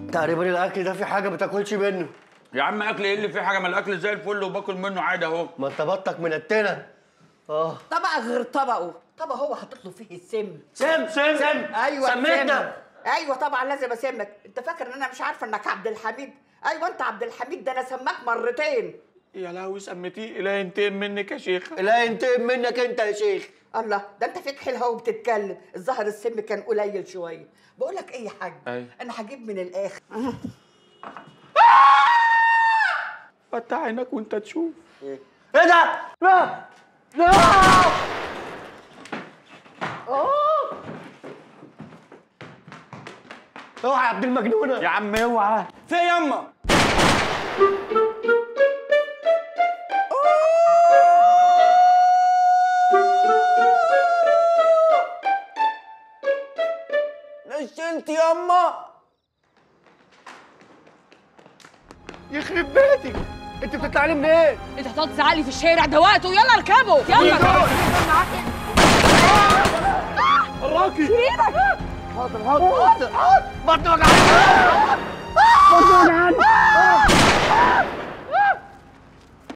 تقريبا الاكل ده في حاجه ما تاكلش منه. يا عم اكل ايه اللي فيه حاجه؟ ما الاكل زي الفل وباكل منه عادي اهو. ما انت بطنك منتنه. طبق غير طبقه، طبق هو حاطط له فيه السم. سم ايوه سميتنا. ايوه طبعا لازم اسمك. انت فاكر ان انا مش عارفه انك عبد الحميد؟ ايوه انت عبد الحميد، ده انا سماك مرتين. يا لهوي سميتيه اله ينتقم منك يا شيخ. لا ينتقم منك انت يا شيخ. الله، ده انت فيك حيل اهو بتتكلم. الظاهر السم كان قليل شويه. بقول لك ايه يا حاج؟ انا هجيب من الاخر. فتح عينك وانت تشوف. ايه ده؟ لا لا. اوعى يا عبد المجنونه. يا عم اوعى. في يما نشلت يما. يخرب بيتك، انت بتطلع لي منين؟ انت هتقعد تزعق لي في الشارع ده وقته. يلا اركبوا يلا. الراجل ايدك. حاضر بطني وجعاني.